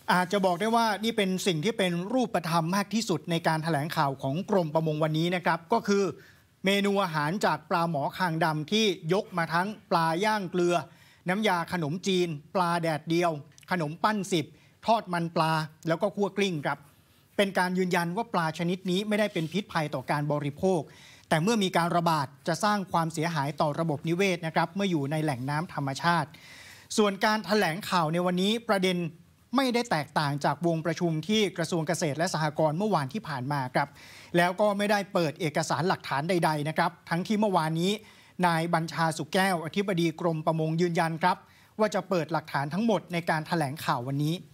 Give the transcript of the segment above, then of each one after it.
อาจจะบอกได้ว่านี่เป็นสิ่งที่เป็นรูปธรรมมากที่สุดในการแถลงข่าวของกรมประมงวันนี้นะครับก็คือเมนูอาหารจากปลาหมอคางดำที่ยกมาทั้งปลาย่างเกลือน้ำยาขนมจีนปลาแดดเดียวขนมปั้น10ทอดมันปลาแล้วก็คั่วกลิ้งครับเป็นการยืนยันว่าปลาชนิดนี้ไม่ได้เป็นพิษภัยต่อการบริโภคแต่เมื่อมีการระบาดจะสร้างความเสียหายต่อระบบนิเวศนะครับเมื่ออยู่ในแหล่งน้ำธรรมชาติส่วนการแถลงข่าวในวันนี้ประเด็นไม่ได้แตกต่างจากวงประชุมที่กระทรวงเกษตรและสหกรณ์เมื่อวานที่ผ่านมาครับแล้วก็ไม่ได้เปิดเอกสารหลักฐานใดๆนะครับทั้งที่เมื่อวานนี้นายบัญชาสุขแก้วอธิบดีกรมประมงยืนยันครับว่าจะเปิดหลักฐานทั้งหมดในการแถลงข่าววันนี้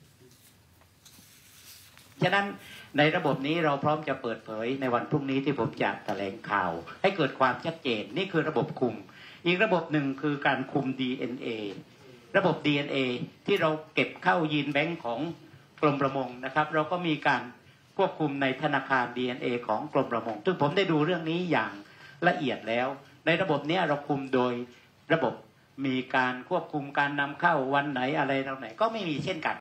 ฉะนั้นในระบบนี้เราพร้อมจะเปิดเผยในวันพรุ่งนี้ที่ผมจะแถลงข่าวให้เกิดความชัดเจนนี่คือระบบคุมอีกระบบหนึ่งคือการคุม DNA ระบบ DNA ที่เราเก็บเข้ายีนแบงค์ของกรมประมงนะครับเราก็มีการควบคุมในธนาคาร DNA ของกรมประมงซึ่งผมได้ดูเรื่องนี้อย่างละเอียดแล้วในระบบนี้เราคุมโดยระบบมีการควบคุมการนำเข้าวันไหนอะไรเราไหนก็ไม่มีเช่นกัน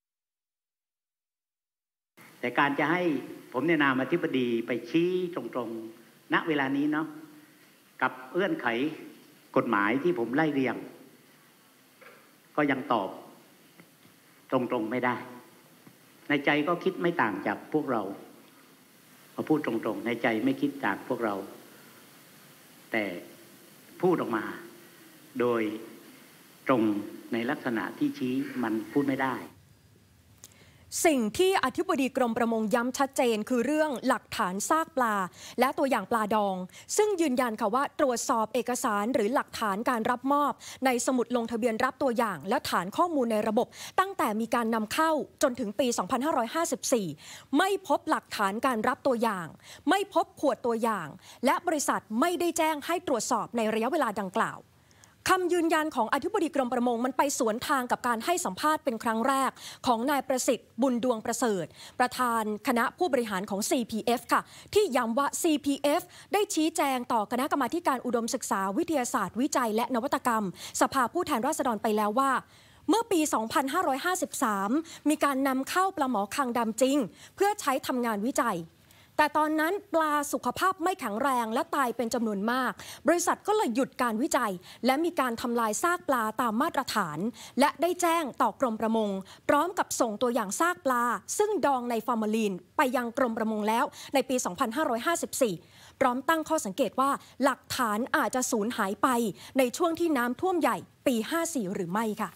แต่การจะให้ผมในนามอธิบดีไปชี้ตรงๆณเวลานี้เนาะกับเงื่อนไขกฎหมายที่ผมไล่เรียงก็ยังตอบตรงๆไม่ได้ในใจก็คิดไม่ต่างจากพวกเรามาพูดตรงๆในใจไม่คิดจากพวกเราแต่พูดออกมาโดยตรงในลักษณะที่ชี้มันพูดไม่ได้สิ่งที่อธิบดีกรมประมงย้ำชัดเจนคือเรื่องหลักฐานซากปลาและตัวอย่างปลาดองซึ่งยืนยันค่ะว่าตรวจสอบเอกสารหรือหลักฐานการรับมอบในสมุดลงทะเบียนรับตัวอย่างและฐานข้อมูลในระบบตั้งแต่มีการนำเข้าจนถึงปี 2554 ไม่พบหลักฐานการรับตัวอย่างไม่พบขวดตัวอย่างและบริษัทไม่ได้แจ้งให้ตรวจสอบในระยะเวลาดังกล่าวคำยืนยันของอธิบดีกรมประมงมันไปสวนทางกับการให้สัมภาษณ์เป็นครั้งแรกของนายประสิทธิ์บุญดวงประเสริฐประธานคณะผู้บริหารของ CPF ค่ะที่ย้ำว่า CPF ได้ชี้แจงต่อคณะกรรมาการอุดมศึกษาวิทยาศาสตร์วิจัยและนวัตกรรมสภาผู้แทนราษฎรไปแล้วว่าเมื่อปี 2553 มีการนำเข้าปลาหมอคางดำจริงเพื่อใช้ทำงานวิจัยแต่ตอนนั้นปลาสุขภาพไม่แข็งแรงและตายเป็นจำนวนมากบริษัทก็เลยหยุดการวิจัยและมีการทำลายซากปลาตามมาตรฐานและได้แจ้งต่อกรมประมงพร้อมกับส่งตัวอย่างซากปลาซึ่งดองในฟอร์มาลีนไปยังกรมประมงแล้วในปี 2554 พร้อมตั้งข้อสังเกตว่าหลักฐานอาจจะสูญหายไปในช่วงที่น้ำท่วมใหญ่ปี 54 หรือไม่ค่ะ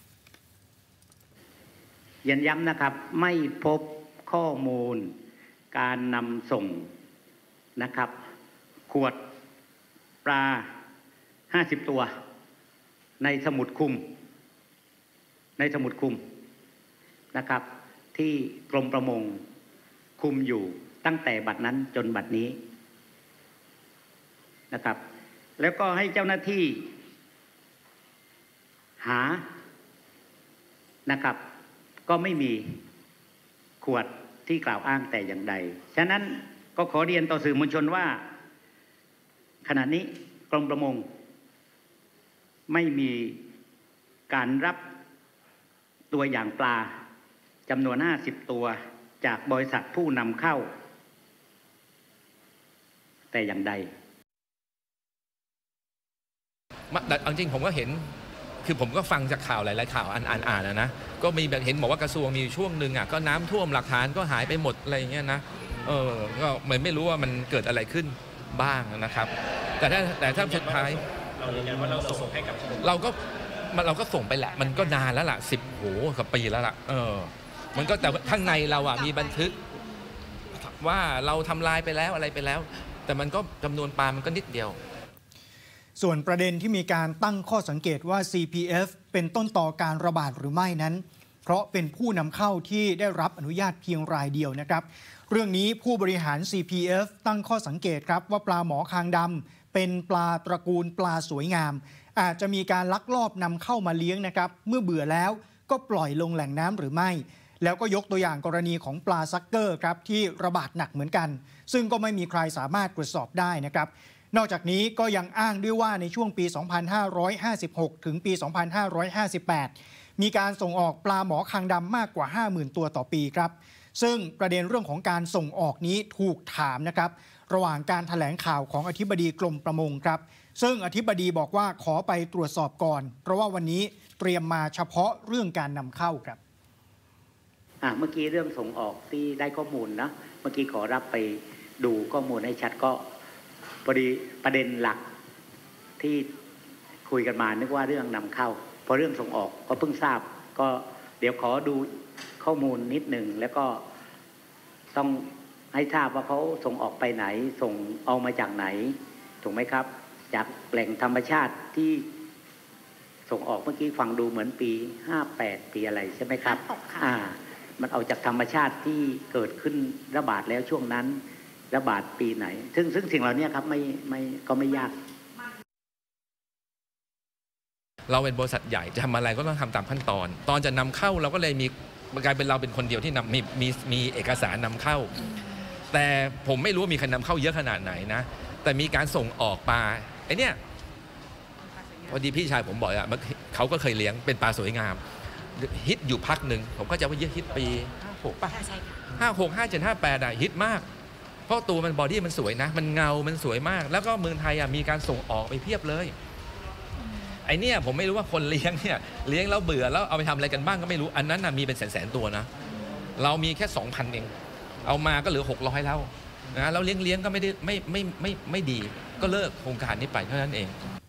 ย้ำนะครับไม่พบข้อมูลการนำส่งนะครับขวดปลา50ตัวในสมุดคุมนะครับที่กรมประมงคุมอยู่ตั้งแต่บัดนั้นจนบัดนี้นะครับแล้วก็ให้เจ้าหน้าที่หานะครับก็ไม่มีขวดที่กล่าวอ้างแต่อย่างใดฉะนั้นก็ขอเรียนต่อสื่อมวลชนว่าขณะนี้กรมประมงไม่มีการรับตัวอย่างปลาจำนวน50ตัวจากบริษัทผู้นำเข้าแต่อย่างใดแต่จริงผมก็เห็นคือผมก็ฟังจากข่าวหลายๆข่าวอ่านนะก็มีแบบเห็นบอกว่ากระทรวงมีช่วงหนึ่งก็น้ำท่วมหลักฐานก็หายไปหมดอะไรอย่างเงี้ยนะก็ไม่รู้ว่ามันเกิดอะไรขึ้นบ้างนะครับแต่ถ้าสุดท้ายเรายืนยันว่าเราส่งให้กับเราก็ส่งไปแหละมันก็นานแล้วล่ะกับปีแล้วล่ะมันก็แต่ข้างในเรามีบันทึกว่าเราทำลายไปแล้วอะไรไปแล้วแต่มันก็จำนวนปลามันก็นิดเดียวส่วนประเด็นที่มีการตั้งข้อสังเกตว่า CPF เป็นต้นตอการระบาดหรือไม่นั้นเพราะเป็นผู้นำเข้าที่ได้รับอนุญาตเพียงรายเดียวนะครับเรื่องนี้ผู้บริหาร CPF ตั้งข้อสังเกตครับว่าปลาหมอคางดำเป็นปลาตระกูลปลาสวยงามอาจจะมีการลักลอบนำเข้ามาเลี้ยงนะครับเมื่อเบื่อแล้วก็ปล่อยลงแหล่งน้ำหรือไม่แล้วก็ยกตัวอย่างกรณีของปลาซักเกอร์ครับที่ระบาดหนักเหมือนกันซึ่งก็ไม่มีใครสามารถตรวจสอบได้นะครับนอกจากนี้ก็ยังอ้างด้วยว่าในช่วงปี 2556 ถึงปี 2558 มีการส่งออกปลาหมอคางดำมากกว่า 50,000 ตัวต่อปีครับซึ่งประเด็นเรื่องของการส่งออกนี้ถูกถามนะครับระหว่างการแถลงข่าวของอธิบดีกรมประมงครับซึ่งอธิบดีบอกว่าขอไปตรวจสอบก่อนเพราะว่าวันนี้เตรียมมาเฉพาะเรื่องการนำเข้าครับเมื่อกี้เรื่องส่งออกที่ได้ข้อมูลนะเมื่อกี้ขอรับไปดูข้อมูลให้ชัดก็พอดีประเด็นหลักที่คุยกันมานึกว่าเรื่องนำเข้าพอเรื่องส่งออกก็เพิ่งทราบก็เดี๋ยวขอดูข้อมูลนิดหนึ่งแล้วก็ต้องให้ทราบว่าเขาส่งออกไปไหนส่งเอามาจากไหนถูกไหมครับจากแหล่งธรรมชาติที่ส่งออกเมื่อกี้ฟังดูเหมือนปี58ปีอะไรใช่ไหมครับมันเอาจากธรรมชาติที่เกิดขึ้นระบาดแล้วช่วงนั้นระบาดปีไหนซึ่งสิ่งเหล่านี้ครับก็ไม่ยากเราเป็นบริษัทใหญ่จะทำอะไรก็ต้องทำตามขั้นตอนตอนจะนำเข้าเราก็เลยมีกลายเป็นเราเป็นคนเดียวที่มีเอกสารนำเข้าแต่ผมไม่รู้ว่ามีใครนำเข้าเยอะขนาดไหนนะแต่มีการส่งออกปลาไอ้เนี่ยพอดีพี่ชายผมบอกอ่ะเขาก็เคยเลี้ยงเป็นปลาสวยงามฮิตอยู่พักหนึ่งผมก็จะว่าเยอะฮิตปี56ป่ะ56 57 58อ่ะฮิตมากเพราะตัวมันบอดี้มันสวยนะมันเงามันสวยมากแล้วก็เมืองไทยอ่ะมีการส่งออกไปเพียบเลยไอเนี่ยผมไม่รู้ว่าคนเลี้ยงเนี่ยเลี้ยงแล้วเบื่อแล้วเอาไปทำอะไรกันบ้างก็ไม่รู้อันนั้นมีเป็นแสนตัวนะเรามีแค่ 2,000 เองเอามาก็เหลือ600แล้วนะแล้วเลี้ยงก็ไม่ได้ไม่ดีก็เลิกโครงการนี้ไปเท่านั้นเอง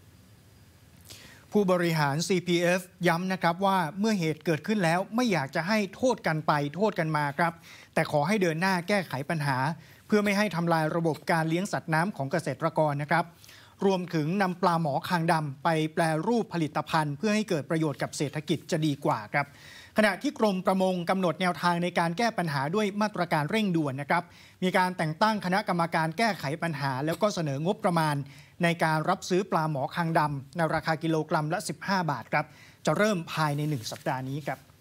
ผู้บริหาร CPF ย้ำนะครับว่าเมื่อเหตุเกิดขึ้นแล้วไม่อยากจะให้โทษกันไปโทษกันมาครับแต่ขอให้เดินหน้าแก้ไขปัญหาเพื่อไม่ให้ทำลายระบบการเลี้ยงสัตว์น้ำของเกษตรกรนะครับรวมถึงนำปลาหมอคางดำไปแปรรูปผลิตภัณฑ์เพื่อให้เกิดประโยชน์กับเศรษฐกิจจะดีกว่าครับขณะที่กรมประมงกำหนดแนวทางในการแก้ปัญหาด้วยมาตรการเร่งด่วนนะครับมีการแต่งตั้งคณะกรรมการแก้ไขปัญหาแล้วก็เสนองบประมาณในการรับซื้อปลาหมอคางดำในราคากิโลกรัมละ15 บาทครับจะเริ่มภายใน1 สัปดาห์นี้ครับ